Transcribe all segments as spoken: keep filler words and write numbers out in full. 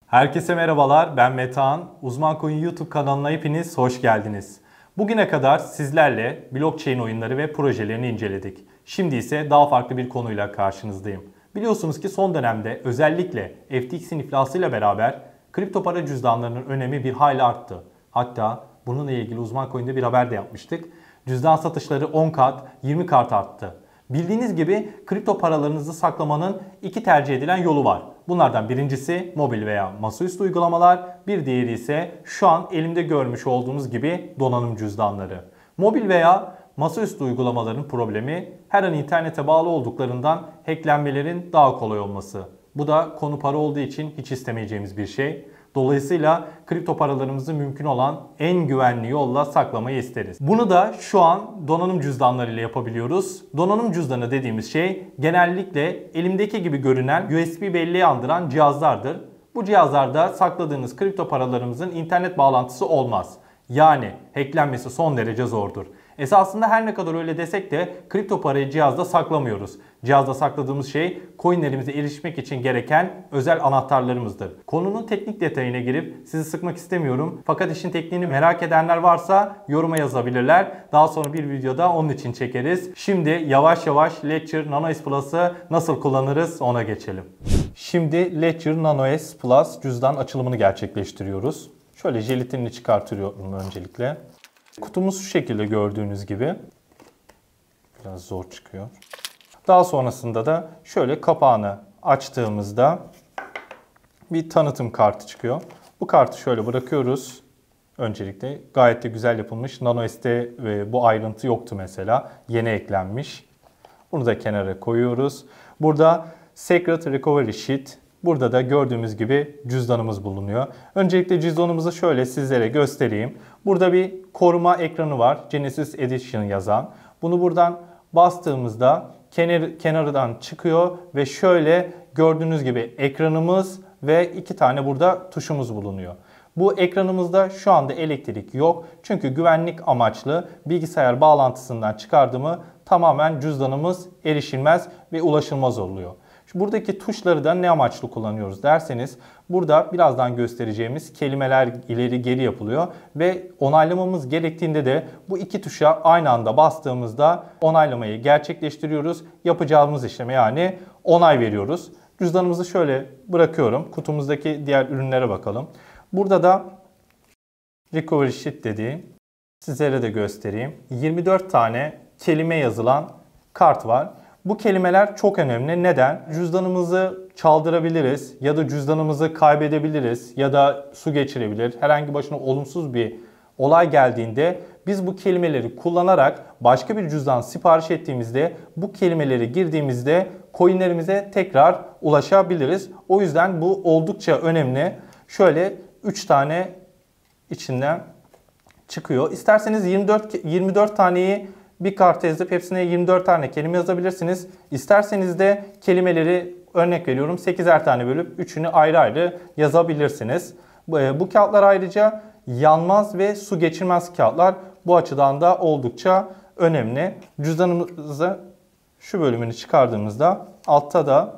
Herkese merhabalar, ben Metehan. Uzman Coin YouTube kanalına hepiniz hoş geldiniz. Bugüne kadar sizlerle blockchain oyunları ve projelerini inceledik. Şimdi ise daha farklı bir konuyla karşınızdayım. Biliyorsunuz ki son dönemde özellikle F T X'in iflasıyla beraber kripto para cüzdanlarının önemi bir hayli arttı. Hatta bununla ilgili Uzman Coin'de bir haber de yapmıştık. Cüzdan satışları on kat, yirmi kat arttı. Bildiğiniz gibi kripto paralarınızı saklamanın iki tercih edilen yolu var. Bunlardan birincisi mobil veya masaüstü uygulamalar, bir diğeri ise şu an elimde görmüş olduğunuz gibi donanım cüzdanları. Mobil veya masaüstü uygulamaların problemi her an internete bağlı olduklarından hacklenmelerin daha kolay olması. Bu da konu para olduğu için hiç istemeyeceğimiz bir şey. Dolayısıyla kripto paralarımızı mümkün olan en güvenli yolla saklamayı isteriz. Bunu da şu an donanım cüzdanları ile yapabiliyoruz. Donanım cüzdanı dediğimiz şey genellikle elimdeki gibi görünen U S B belleği andıran cihazlardır. Bu cihazlarda sakladığınız kripto paralarımızın internet bağlantısı olmaz. Yani hacklenmesi son derece zordur. Esasında her ne kadar öyle desek de kripto parayı cihazda saklamıyoruz. Cihazda sakladığımız şey coinlerimize erişmek için gereken özel anahtarlarımızdır. Konunun teknik detayına girip sizi sıkmak istemiyorum. Fakat işin tekniğini merak edenler varsa yoruma yazabilirler. Daha sonra bir videoda onun için çekeriz. Şimdi yavaş yavaş Ledger Nano S Plus'ı nasıl kullanırız ona geçelim. Şimdi Ledger Nano S Plus cüzdan açılımını gerçekleştiriyoruz. Şöyle jelatinini çıkartıyorum öncelikle. Kutumuz şu şekilde gördüğünüz gibi. Biraz zor çıkıyor. Daha sonrasında da şöyle kapağını açtığımızda bir tanıtım kartı çıkıyor. Bu kartı şöyle bırakıyoruz. Öncelikle gayet de güzel yapılmış. Nano S'te bu ayrıntı yoktu mesela. Yeni eklenmiş. Bunu da kenara koyuyoruz. Burada Secret Recovery Sheet. Burada da gördüğümüz gibi cüzdanımız bulunuyor. Öncelikle cüzdanımızı şöyle sizlere göstereyim. Burada bir koruma ekranı var. Genesis Edition yazan. Bunu buradan bastığımızda kenar, kenarından çıkıyor ve şöyle gördüğünüz gibi ekranımız ve iki tane burada tuşumuz bulunuyor. Bu ekranımızda şu anda elektrik yok. Çünkü güvenlik amaçlı bilgisayar bağlantısından çıkardığımı tamamen cüzdanımız erişilmez ve ulaşılmaz oluyor. Buradaki tuşları da ne amaçlı kullanıyoruz derseniz burada birazdan göstereceğimiz kelimeler ileri geri yapılıyor ve onaylamamız gerektiğinde de bu iki tuşa aynı anda bastığımızda onaylamayı gerçekleştiriyoruz. Yapacağımız işleme yani onay veriyoruz. Cüzdanımızı şöyle bırakıyorum. Kutumuzdaki diğer ürünlere bakalım. Burada da Recovery Sheet dediğim sizlere de göstereyim. yirmi dört tane kelime yazılan kart var. Bu kelimeler çok önemli. Neden? Cüzdanımızı çaldırabiliriz ya da cüzdanımızı kaybedebiliriz ya da su geçirebilir. Herhangi başına olumsuz bir olay geldiğinde biz bu kelimeleri kullanarak başka bir cüzdan sipariş ettiğimizde bu kelimeleri girdiğimizde coinlerimize tekrar ulaşabiliriz. O yüzden bu oldukça önemli. Şöyle üç tane içinden çıkıyor. İsterseniz yirmi dört yirmi dört taneyi bir karta yazıp hepsine yirmi dört tane kelime yazabilirsiniz. İsterseniz de kelimeleri örnek veriyorum sekizer tane bölüp üçünü ayrı ayrı yazabilirsiniz. Bu kağıtlar ayrıca yanmaz ve su geçirmez kağıtlar. Bu açıdan da oldukça önemli. Cüzdanımızı şu bölümünü çıkardığımızda altta da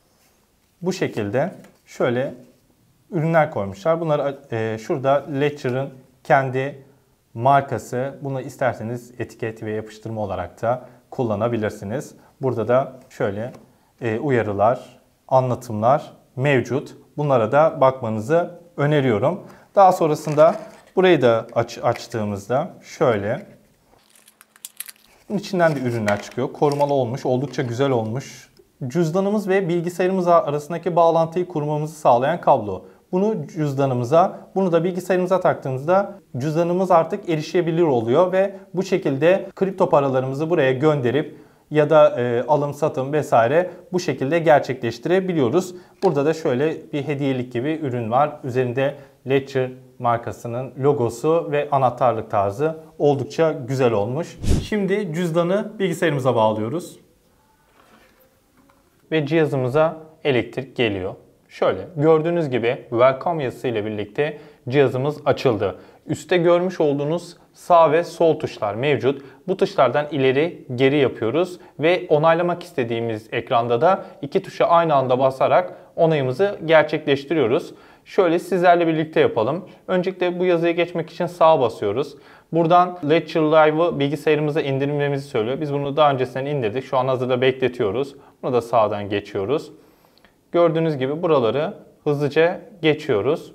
bu şekilde şöyle ürünler koymuşlar. Bunları e, şurada Ledger'ın kendi markası. Bunu isterseniz etiket ve yapıştırma olarak da kullanabilirsiniz. Burada da şöyle e, uyarılar, anlatımlar mevcut. Bunlara da bakmanızı öneriyorum. Daha sonrasında burayı da aç, açtığımızda şöyle bunun içinden de ürünler çıkıyor. Korumalı olmuş, oldukça güzel olmuş. Cüzdanımız ve bilgisayarımız arasındaki bağlantıyı kurmamızı sağlayan kablo. Bunu cüzdanımıza, bunu da bilgisayarımıza taktığımızda cüzdanımız artık erişebilir oluyor ve bu şekilde kripto paralarımızı buraya gönderip ya da e, alım satım vesaire bu şekilde gerçekleştirebiliyoruz. Burada da şöyle bir hediyelik gibi ürün var. Üzerinde Ledger markasının logosu ve anahtarlık tarzı oldukça güzel olmuş. Şimdi cüzdanı bilgisayarımıza bağlıyoruz. Ve cihazımıza elektrik geliyor. Şöyle gördüğünüz gibi welcome yazısı ile birlikte cihazımız açıldı. Üste görmüş olduğunuz sağ ve sol tuşlar mevcut. Bu tuşlardan ileri geri yapıyoruz ve onaylamak istediğimiz ekranda da iki tuşa aynı anda basarak onayımızı gerçekleştiriyoruz. Şöyle sizlerle birlikte yapalım. Öncelikle bu yazıya geçmek için sağa basıyoruz. Buradan Ledger Live'ı bilgisayarımıza indirmemizi söylüyor. Biz bunu daha öncesinden indirdik. Şu an hazırda bekletiyoruz. Bunu da sağdan geçiyoruz. Gördüğünüz gibi buraları hızlıca geçiyoruz.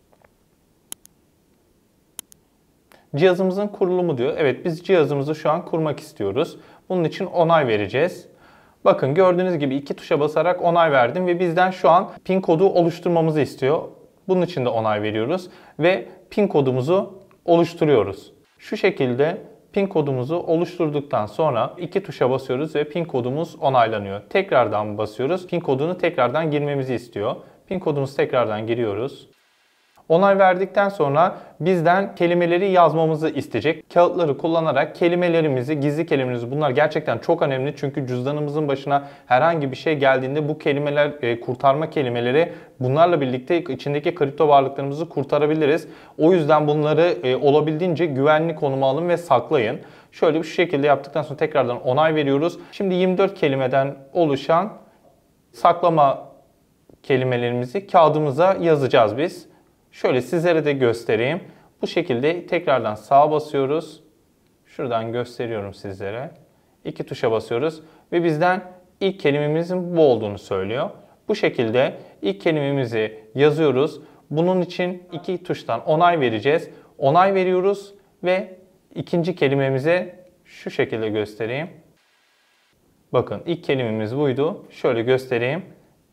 Cihazımızın kurulumu diyor. Evet, biz cihazımızı şu an kurmak istiyoruz. Bunun için onay vereceğiz. Bakın gördüğünüz gibi iki tuşa basarak onay verdim ve bizden şu an pin kodu oluşturmamızı istiyor. Bunun için de onay veriyoruz ve pin kodumuzu oluşturuyoruz. Şu şekilde pin kodumuzu oluşturduktan sonra iki tuşa basıyoruz ve pin kodumuz onaylanıyor. Tekrardan basıyoruz. Pin kodunu tekrardan girmemizi istiyor. Pin kodumuzu tekrardan giriyoruz. Onay verdikten sonra bizden kelimeleri yazmamızı isteyecek. Kağıtları kullanarak kelimelerimizi, gizli kelimelerimizi, bunlar gerçekten çok önemli. Çünkü cüzdanımızın başına herhangi bir şey geldiğinde bu kelimeler, e, kurtarma kelimeleri, bunlarla birlikte içindeki kripto varlıklarımızı kurtarabiliriz. O yüzden bunları e, olabildiğince güvenli konuma alın ve saklayın. Şöyle bir şekilde yaptıktan sonra tekrardan onay veriyoruz. Şimdi yirmi dört kelimeden oluşan saklama kelimelerimizi kağıdımıza yazacağız biz. Şöyle sizlere de göstereyim. Bu şekilde tekrardan sağa basıyoruz. Şuradan gösteriyorum sizlere. İki tuşa basıyoruz ve bizden ilk kelimemizin bu olduğunu söylüyor. Bu şekilde ilk kelimemizi yazıyoruz. Bunun için iki tuştan onay vereceğiz. Onay veriyoruz ve ikinci kelimemize şu şekilde göstereyim. Bakın ilk kelimemiz buydu. Şöyle göstereyim.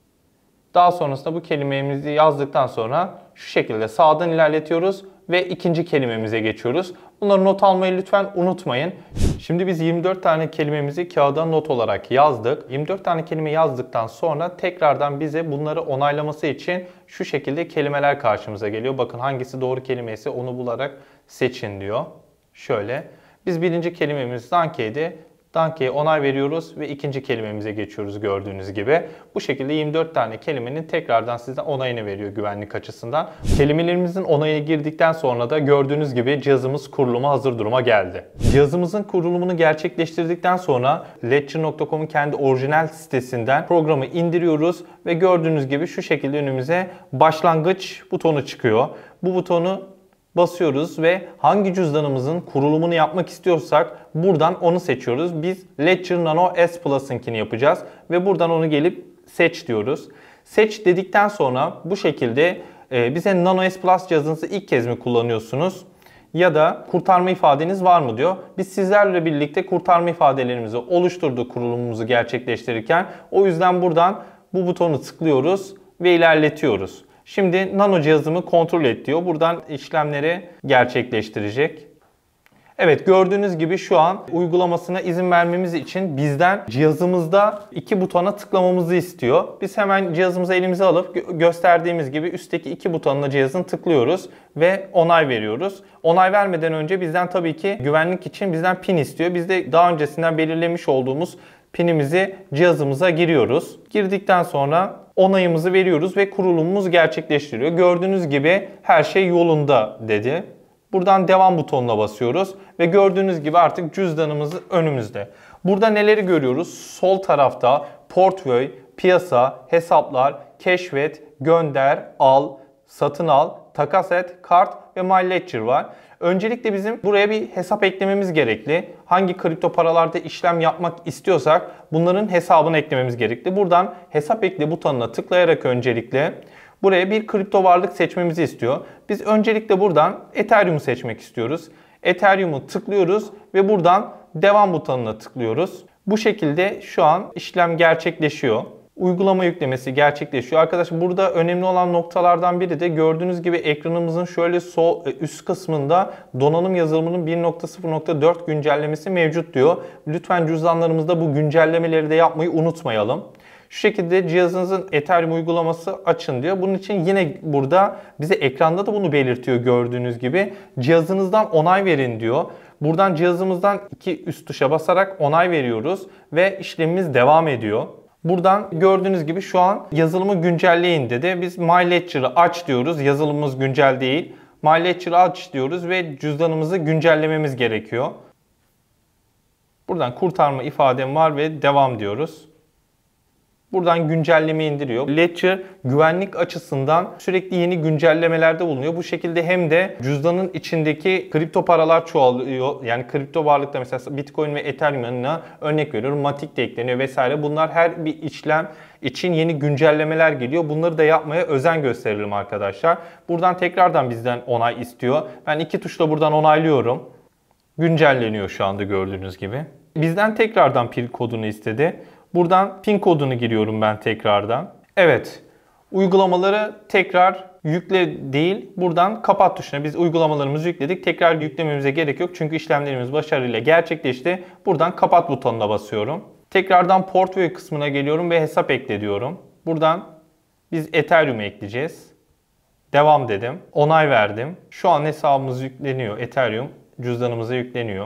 Daha sonrasında bu kelimemizi yazdıktan sonra şu şekilde sağdan ilerletiyoruz ve ikinci kelimemize geçiyoruz. Bunları not almayı lütfen unutmayın. Şimdi biz yirmi dört tane kelimemizi kağıda not olarak yazdık. yirmi dört tane kelime yazdıktan sonra tekrardan bize bunları onaylaması için şu şekilde kelimeler karşımıza geliyor. Bakın hangisi doğru kelimeyse onu bularak seçin diyor. Şöyle. Biz birinci kelimemiz Donkey'di. Donkey'e onay veriyoruz ve ikinci kelimemize geçiyoruz gördüğünüz gibi. Bu şekilde yirmi dört tane kelimenin tekrardan sizden onayını veriyor güvenlik açısından. Kelimelerimizin onayına girdikten sonra da gördüğünüz gibi cihazımız kuruluma hazır duruma geldi. Cihazımızın kurulumunu gerçekleştirdikten sonra Ledger nokta com'un kendi orijinal sitesinden programı indiriyoruz ve gördüğünüz gibi şu şekilde önümüze başlangıç butonu çıkıyor. Bu butonu basıyoruz ve hangi cüzdanımızın kurulumunu yapmak istiyorsak buradan onu seçiyoruz. Biz Ledger Nano S Plus'ınkini yapacağız ve buradan onu gelip seç diyoruz. Seç dedikten sonra bu şekilde e, bize Nano S Plus cihazınızı ilk kez mi kullanıyorsunuz ya da kurtarma ifadeniz var mı diyor. Biz sizlerle birlikte kurtarma ifadelerimizi oluşturduk kurulumumuzu gerçekleştirirken. O yüzden buradan bu butonu tıklıyoruz ve ilerletiyoruz. Şimdi Nano cihazımı kontrol et diyor. Buradan işlemleri gerçekleştirecek. Evet, gördüğünüz gibi şu an uygulamasına izin vermemiz için bizden cihazımızda iki butona tıklamamızı istiyor. Biz hemen cihazımızı elimize alıp gö gösterdiğimiz gibi üstteki iki butonuna cihazın tıklıyoruz ve onay veriyoruz. Onay vermeden önce bizden tabii ki güvenlik için bizden pin istiyor. Biz de daha öncesinden belirlemiş olduğumuz pinimizi cihazımıza giriyoruz. Girdikten sonra onayımızı veriyoruz ve kurulumumuz gerçekleştiriyor. Gördüğünüz gibi her şey yolunda dedi. Buradan devam butonuna basıyoruz ve gördüğünüz gibi artık cüzdanımız önümüzde. Burada neleri görüyoruz? Sol tarafta portföy, piyasa, hesaplar, keşfet, gönder, al, satın al, takas et, kart ve My Ledger var. Öncelikle bizim buraya bir hesap eklememiz gerekli. Hangi kripto paralarda işlem yapmak istiyorsak bunların hesabını eklememiz gerekli. Buradan hesap ekle butonuna tıklayarak öncelikle buraya bir kripto varlık seçmemizi istiyor. Biz öncelikle buradan Ethereum'u seçmek istiyoruz. Ethereum'u tıklıyoruz ve buradan devam butonuna tıklıyoruz. Bu şekilde şu an işlem gerçekleşiyor. Uygulama yüklemesi gerçekleşiyor. Arkadaşlar burada önemli olan noktalardan biri de gördüğünüz gibi ekranımızın şöyle sol üst kısmında donanım yazılımının bir nokta sıfır nokta dört güncellemesi mevcut diyor. Lütfen cüzdanlarımızda bu güncellemeleri de yapmayı unutmayalım. Şu şekilde cihazınızın Ethereum uygulaması açın diyor. Bunun için yine burada bize ekranda da bunu belirtiyor gördüğünüz gibi. Cihazınızdan onay verin diyor. Buradan cihazımızdan iki üst tuşa basarak onay veriyoruz ve işlemimiz devam ediyor. Buradan gördüğünüz gibi şu an yazılımı güncelleyin dedi. Biz My Ledger'ı aç diyoruz. Yazılımımız güncel değil. My Ledger'ı aç diyoruz ve cüzdanımızı güncellememiz gerekiyor. Buradan kurtarma ifadem var ve devam diyoruz. Buradan güncelleme indiriyor. Ledger güvenlik açısından sürekli yeni güncellemelerde bulunuyor. Bu şekilde hem de cüzdanın içindeki kripto paralar çoğalıyor. Yani kripto varlıkta mesela Bitcoin ve Ethereum yanına örnek veriyorum Matic de ekleniyor vesaire. Bunlar her bir işlem için yeni güncellemeler geliyor. Bunları da yapmaya özen gösterelim arkadaşlar. Buradan tekrardan bizden onay istiyor. Ben iki tuşla buradan onaylıyorum. Güncelleniyor şu anda gördüğünüz gibi. Bizden tekrardan pin kodunu istedi. Buradan pin kodunu giriyorum ben tekrardan. Evet. Uygulamaları tekrar yükle değil, buradan kapat tuşuna. Biz uygulamalarımızı yükledik. Tekrar yüklememize gerek yok. Çünkü işlemlerimiz başarıyla gerçekleşti. Buradan kapat butonuna basıyorum. Tekrardan Portfolio kısmına geliyorum ve hesap ekle diyorum. Buradan biz Ethereum'u ekleyeceğiz. Devam dedim. Onay verdim. Şu an hesabımız yükleniyor. Ethereum cüzdanımıza yükleniyor.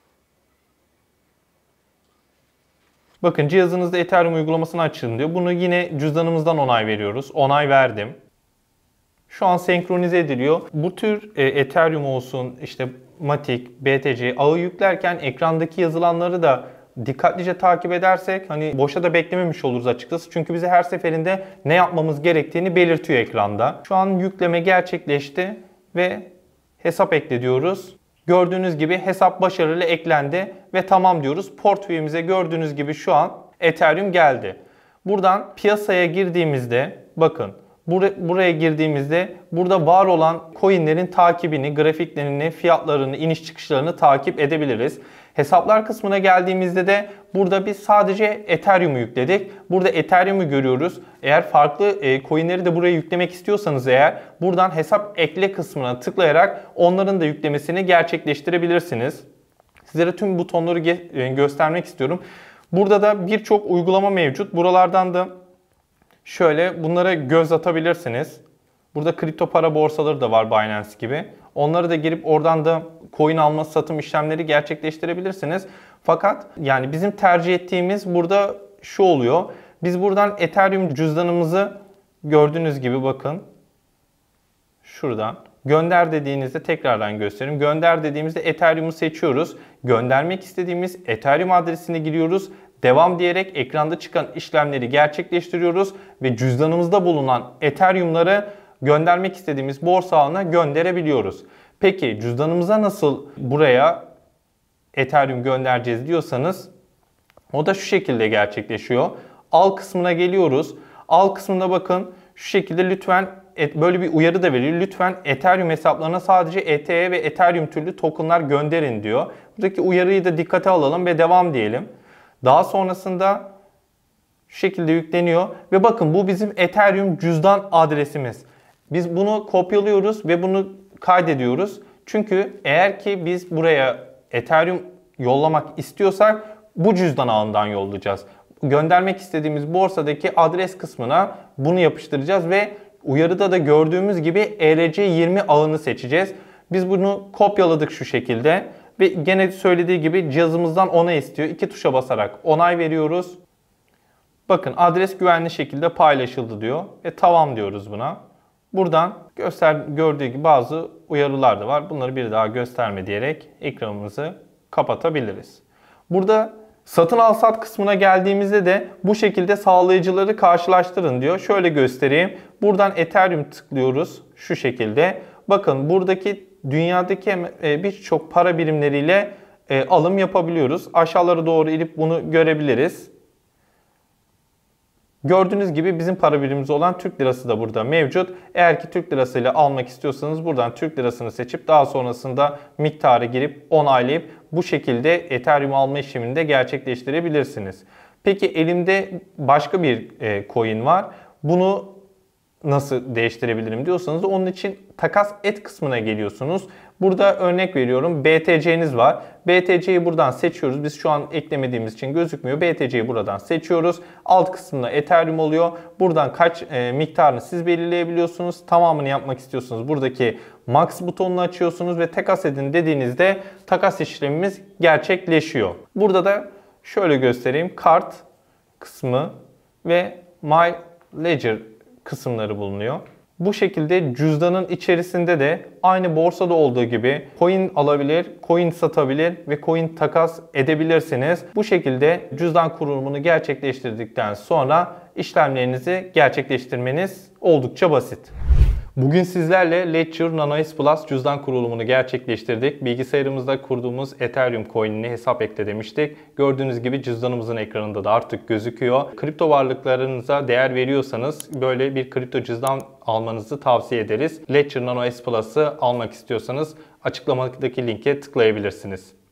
Bakın cihazınızda Ethereum uygulamasını açın diyor. Bunu yine cüzdanımızdan onay veriyoruz. Onay verdim. Şu an senkronize ediliyor. Bu tür e, Ethereum olsun, işte Matic, B T C ağı yüklerken ekrandaki yazılanları da dikkatlice takip edersek hani boşa da beklememiş oluruz açıkçası. Çünkü bize her seferinde ne yapmamız gerektiğini belirtiyor ekranda. Şu an yükleme gerçekleşti ve hesap ekle diyoruz. Gördüğünüz gibi hesap başarılı eklendi ve tamam diyoruz. Portföyümüze gördüğünüz gibi şu an Ethereum geldi. Buradan piyasaya girdiğimizde bakın buraya girdiğimizde burada var olan coinlerin takibini, grafiklerini, fiyatlarını, iniş çıkışlarını takip edebiliriz. Hesaplar kısmına geldiğimizde de burada biz sadece Ethereum'u yükledik. Burada Ethereum'u görüyoruz. Eğer farklı e, coinleri de buraya yüklemek istiyorsanız eğer buradan hesap ekle kısmına tıklayarak onların da yüklemesini gerçekleştirebilirsiniz. Sizlere tüm butonları ge- göstermek istiyorum. Burada da birçok uygulama mevcut. Buralardan da şöyle bunlara göz atabilirsiniz. Burada kripto para borsaları da var Binance gibi. Onları da girip oradan da coin alma satım işlemleri gerçekleştirebilirsiniz. Fakat yani bizim tercih ettiğimiz burada şu oluyor. Biz buradan Ethereum cüzdanımızı gördüğünüz gibi bakın. Şuradan gönder dediğinizde tekrardan göstereyim. Gönder dediğimizde Ethereum'u seçiyoruz. Göndermek istediğimiz Ethereum adresine giriyoruz. Devam diyerek ekranda çıkan işlemleri gerçekleştiriyoruz ve cüzdanımızda bulunan Ethereum'ları göndermek istediğimiz borsa ağına gönderebiliyoruz. Peki cüzdanımıza nasıl buraya Ethereum göndereceğiz diyorsanız o da şu şekilde gerçekleşiyor. Al kısmına geliyoruz. Al kısmına bakın şu şekilde lütfen böyle bir uyarı da veriyor. Lütfen Ethereum hesaplarına sadece E T H ve Ethereum türlü tokenlar gönderin diyor. Buradaki uyarıyı da dikkate alalım ve devam diyelim. Daha sonrasında şu şekilde yükleniyor ve bakın bu bizim Ethereum cüzdan adresimiz. Biz bunu kopyalıyoruz ve bunu kaydediyoruz. Çünkü eğer ki biz buraya Ethereum yollamak istiyorsak bu cüzdan ağından yollayacağız. Göndermek istediğimiz borsadaki adres kısmına bunu yapıştıracağız ve uyarıda da gördüğümüz gibi E R C yirmi ağını seçeceğiz. Biz bunu kopyaladık şu şekilde ve gene söylediği gibi cihazımızdan onay istiyor. İki tuşa basarak onay veriyoruz. Bakın adres güvenli şekilde paylaşıldı diyor ve tamam diyoruz buna. Buradan göster gördüğü gibi bazı uyarılar da var. Bunları bir daha gösterme diyerek ekranımızı kapatabiliriz. Burada satın al sat kısmına geldiğimizde de bu şekilde sağlayıcıları karşılaştırın diyor. Şöyle göstereyim. Buradan Ethereum tıklıyoruz şu şekilde. Bakın buradaki dünyadaki birçok para birimleriyle alım yapabiliyoruz. Aşağılara doğru inip bunu görebiliriz. Gördüğünüz gibi bizim para birimimiz olan Türk lirası da burada mevcut. Eğer ki Türk lirasıyla almak istiyorsanız buradan Türk lirasını seçip daha sonrasında miktarı girip onaylayıp bu şekilde Ethereum alma işlemini de gerçekleştirebilirsiniz. Peki elimde başka bir coin var. Bunu nasıl değiştirebilirim diyorsanız onun için takas et kısmına geliyorsunuz. Burada örnek veriyorum B T C'niz var. B T C'yi buradan seçiyoruz. Biz şu an eklemediğimiz için gözükmüyor. B T C'yi buradan seçiyoruz. Alt kısmında Ethereum oluyor. Buradan kaç e, miktarını siz belirleyebiliyorsunuz. Tamamını yapmak istiyorsunuz. Buradaki Max butonunu açıyorsunuz ve takas edin dediğinizde takas işlemimiz gerçekleşiyor. Burada da şöyle göstereyim. Kart kısmı ve My Ledger kısımları bulunuyor. Bu şekilde cüzdanın içerisinde de aynı borsada olduğu gibi coin alabilir, coin satabilir ve coin takas edebilirsiniz. Bu şekilde cüzdan kurulumunu gerçekleştirdikten sonra işlemlerinizi gerçekleştirmeniz oldukça basit. Bugün sizlerle Ledger Nano S Plus cüzdan kurulumunu gerçekleştirdik. Bilgisayarımızda kurduğumuz Ethereum coin'ine hesap ekle demiştik. Gördüğünüz gibi cüzdanımızın ekranında da artık gözüküyor. Kripto varlıklarınıza değer veriyorsanız böyle bir kripto cüzdan almanızı tavsiye ederiz. Ledger Nano S Plus'ı almak istiyorsanız açıklamadaki linke tıklayabilirsiniz.